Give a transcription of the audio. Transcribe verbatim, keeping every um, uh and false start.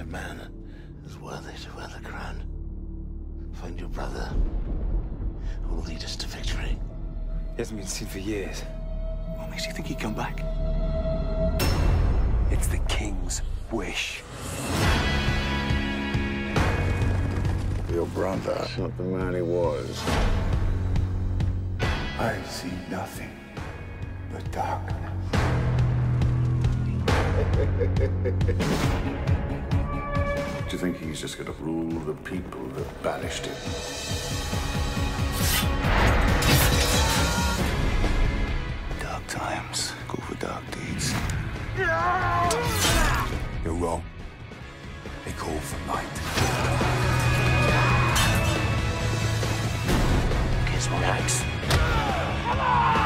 a man is worthy to wear the crown. Find your brother, who will lead us to victory. He hasn't been seen for years. What makes you think he'd come back? It's the king's wish. Your brother's not the man he was. I see nothing but darkness. Do you think he's just going to rule the people that banished him? Dark times call for dark deeds. You're wrong. They call for light. Kiss my axe.